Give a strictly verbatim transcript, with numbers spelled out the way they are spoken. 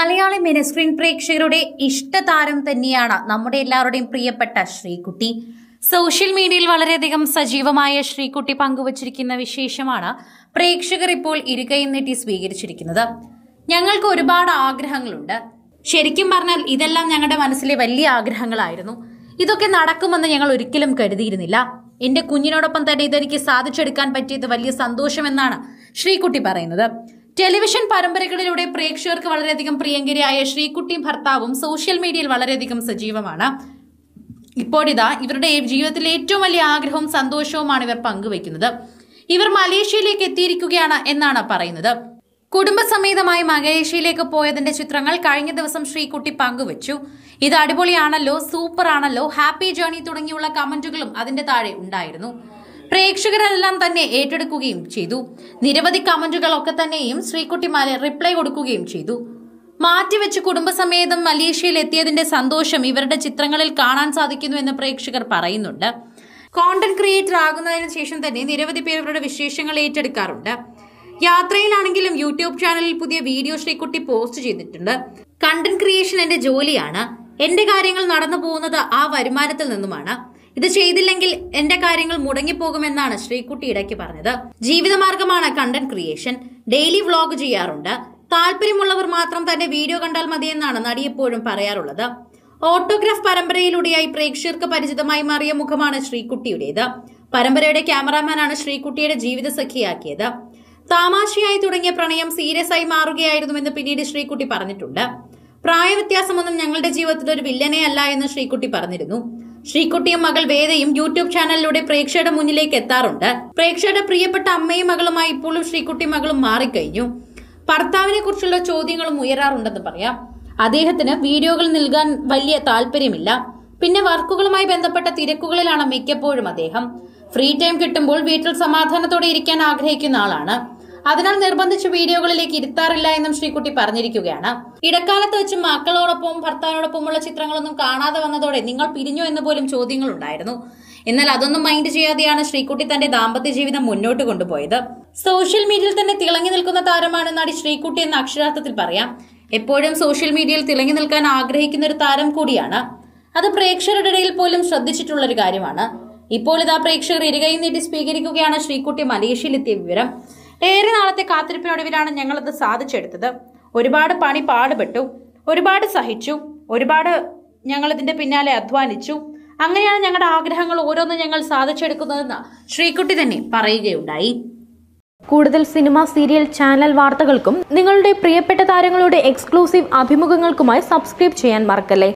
Malayali mini screen പ്രേക്ഷകരുടെ ഇഷ്ടതാരം തന്നെയാണ് നമ്മുടെ എല്ലാവരുടെയും പ്രിയപ്പെട്ട ശ്രീകുട്ടി. സോഷ്യൽ മീഡിയയിൽ വളരെയധികം സജീവമായ ശ്രീകുട്ടി പങ്കുവച്ചിരിക്കുന്ന വിശേഷമാണ് പ്രേക്ഷകർ ഇപ്പോൾ ഇരുകൈയും നീട്ടി സ്വീകരിച്ചിരിക്കുന്നത്. ഞങ്ങൾക്ക് ഒരുപാട് ആഗ്രഹങ്ങളുണ്ട്. ശരിക്കും പറഞ്ഞാൽ ഇതെല്ലാം ഞങ്ങളുടെ മനസ്സിലെ വലിയ ആഗ്രഹങ്ങളായിരുന്നു. ഇതൊക്കെ നടക്കുമെന്ന് ഞങ്ങൾ ഒരിക്കലും കരുതിയിരുന്നില്ല. എന്റെ കുഞ്ഞിനോടൊപ്പം തന്നെ ഇതെനിക്ക് സാധിച്ചെടുക്കാൻ പറ്റിയത് വലിയ സന്തോഷമെന്നാണ് ശ്രീകുട്ടി പറയുന്നത്. ടെലിവിഷൻ പരമ്പരകളിലൂടെ പ്രേക്ഷകർക്ക് വളരെയധികം പ്രിയങ്കരിയായ ശ്രീകുട്ടിയും ഭർത്താവും സോഷ്യൽ മീഡിയയിൽ വളരെയധികം സജീവമാണ്. ഇപ്പോഴിതാ ഇവരുടെ ജീവിതത്തിലെ ഏറ്റവും വലിയ ആഗ്രഹവും സന്തോഷവുമാണ് ഇവർ പങ്കുവയ്ക്കുന്നത്. ഇവർ മലേഷ്യയിലേക്ക് എത്തിയിരിക്കുകയാണ് എന്നാണ് പറയുന്നത്. കുടുംബസമേതമായി മലേഷ്യയിലേക്ക് പോയതിന്റെ ചിത്രങ്ങൾ കഴിഞ്ഞ ദിവസം ശ്രീകുട്ടി പങ്കുവച്ചു. ഇത് അടിപൊളിയാണല്ലോ, സൂപ്പർ ആണല്ലോ, ഹാപ്പി ജേർണി തുടങ്ങിയുള്ള കമന്റുകളും അതിന്റെ താഴെ ഉണ്ടായിരുന്നു. പ്രേക്ഷകരെല്ലാം തന്നെ ഏറ്റെടുക്കുകയും ചെയ്തു. നിരവധി കമന്റുകളൊക്കെ തന്നെയും ശ്രീകുട്ടി റിപ്ലൈ കൊടുക്കുകയും ചെയ്തു. മാറ്റിവെച്ച് കുടുംബസമേതം മലേഷ്യയിൽ എത്തിയതിന്റെ സന്തോഷം ഇവരുടെ ചിത്രങ്ങളിൽ കാണാൻ സാധിക്കുന്നു എന്ന് പ്രേക്ഷകർ പറയുന്നുണ്ട്. കോണ്ടന്റ് ക്രിയേറ്റർ ആകുന്നതിന് ശേഷം തന്നെ നിരവധി പേർ ഇവരുടെ വിശേഷങ്ങൾ ഏറ്റെടുക്കാറുണ്ട്. യാത്രയിലാണെങ്കിലും യൂട്യൂബ് ചാനലിൽ പുതിയ വീഡിയോ ശ്രീകുട്ടി പോസ്റ്റ് ചെയ്തിട്ടുണ്ട്. കണ്ടന്റ് ക്രിയേഷൻ എന്റെ ജോലിയാണ്. എന്റെ കാര്യങ്ങൾ നടന്നു പോകുന്നത് ആ വരുമാനത്തിൽ നിന്നുമാണ്. ഇത് ചെയ്തില്ലെങ്കിൽ എന്റെ കാര്യങ്ങൾ മുടങ്ങിപ്പോകുമെന്നാണ് ശ്രീകുട്ടി ഇടയ്ക്ക് പറഞ്ഞത്. ജീവിതമാർഗമാണ് കണ്ടന്റ് ക്രിയേഷൻ. ഡെയിലി വ്ളോഗ് ചെയ്യാറുണ്ട്. താല്പര്യമുള്ളവർ മാത്രം തന്നെ വീഡിയോ കണ്ടാൽ മതിയെന്നാണ് നടി എപ്പോഴും പറയാറുള്ളത്. ഓട്ടോഗ്രാഫ് പരമ്പരയിലൂടെയായി പ്രേക്ഷകർക്ക് പരിചിതമായി മാറിയ മുഖമാണ് ശ്രീകുട്ടിയുടേത്. പരമ്പരയുടെ ക്യാമറാമാനാണ് ശ്രീകുട്ടിയുടെ ജീവിത സഖിയാക്കിയത്. താമാശയായി തുടങ്ങിയ പ്രണയം സീരിയസ് ആയി മാറുകയായിരുന്നുവെന്ന് പിന്നീട് ശ്രീകുട്ടി പറഞ്ഞിട്ടുണ്ട്. പ്രായവ്യത്യാസമൊന്നും ഞങ്ങളുടെ ജീവിതത്തിൽ ഒരു വില്ലനെ അല്ല എന്ന് ശ്രീകുട്ടി പറഞ്ഞിരുന്നു. ശ്രീകുട്ടിയും മകൾ വേദയും യൂട്യൂബ് ചാനലിലൂടെ പ്രേക്ഷകരുടെ മുന്നിലേക്ക് എത്താറുണ്ട്. പ്രേക്ഷകരുടെ പ്രിയപ്പെട്ട അമ്മയും മകളുമായി ഇപ്പോഴും ശ്രീകുട്ടി മകളും മാറിക്കഴിഞ്ഞു. ഭർത്താവിനെ കുറിച്ചുള്ള ചോദ്യങ്ങളും ഉയരാറുണ്ടെന്ന് പറയാം. അദ്ദേഹത്തിന് വീഡിയോകൾ നൽകാൻ വലിയ താല്പര്യമില്ല. പിന്നെ വർക്കുകളുമായി ബന്ധപ്പെട്ട തിരക്കുകളിലാണ് മിക്കപ്പോഴും അദ്ദേഹം. ഫ്രീ ടൈം കിട്ടുമ്പോൾ വീട്ടിൽ സമാധാനത്തോടെ ഇരിക്കാൻ ആഗ്രഹിക്കുന്ന ആളാണ്. അതിനാൽ നിർബന്ധിച്ച് വീഡിയോകളിലേക്ക് ഇരുത്താറില്ല എന്നും ശ്രീകുട്ടി പറഞ്ഞിരിക്കുകയാണ്. ഇടക്കാലത്ത് വെച്ച് മക്കളോടൊപ്പം ഭർത്താവിനോടൊപ്പമുള്ള ചിത്രങ്ങളൊന്നും കാണാതെ വന്നതോടെ നിങ്ങൾ പിരിഞ്ഞോ എന്ന് പോലും ചോദ്യങ്ങൾ ഉണ്ടായിരുന്നു. എന്നാൽ അതൊന്നും മൈൻഡ് ചെയ്യാതെയാണ് ശ്രീകുട്ടി തന്റെ ദാമ്പത്യ ജീവിതം മുന്നോട്ട് കൊണ്ടുപോയത്. സോഷ്യൽ മീഡിയയിൽ തന്നെ തിളങ്ങി നിൽക്കുന്ന താരമാണ് നടി ശ്രീകുട്ടി എന്ന അക്ഷരാർത്ഥത്തിൽ പറയാം. എപ്പോഴും സോഷ്യൽ മീഡിയയിൽ തിളങ്ങി നിൽക്കാൻ ആഗ്രഹിക്കുന്ന ഒരു താരം കൂടിയാണ്. അത് പ്രേക്ഷകരുടെ ഇടയിൽ പോലും ശ്രദ്ധിച്ചിട്ടുള്ള ഒരു കാര്യമാണ്. ഇപ്പോൾ ഇതാ പ്രേക്ഷകർ ഇരുകൈയും നീട്ടി സ്വീകരിക്കുകയാണ് ശ്രീകുട്ടി മലേഷ്യയിലെത്തിയ വിവരം. ഏറെ നാളത്തെ കാത്തിരിപ്പിനൊടുവിലാണ് ഞങ്ങളത് സാധിച്ചെടുത്തത്. ഒരുപാട് പണി പാടുപെട്ടു, ഒരുപാട് സഹിച്ചു, ഒരുപാട് ഞങ്ങൾ ഇതിന്റെ പിന്നാലെ അധ്വാനിച്ചു. അങ്ങനെയാണ് ഞങ്ങളുടെ ആഗ്രഹങ്ങൾ ഓരോന്നും ഞങ്ങൾ സാധിച്ചെടുക്കുന്നതെന്ന് ശ്രീകുട്ടി തന്നെ പറയുകയുണ്ടായി. കൂടുതൽ സിനിമ, സീരിയൽ, ചാനൽ വാർത്തകൾക്കും നിങ്ങളുടെ പ്രിയപ്പെട്ട താരങ്ങളുടെ എക്സ്ക്ലൂസീവ് അഭിമുഖങ്ങൾക്കുമായി സബ്സ്ക്രൈബ് ചെയ്യാൻ മറക്കല്ലേ.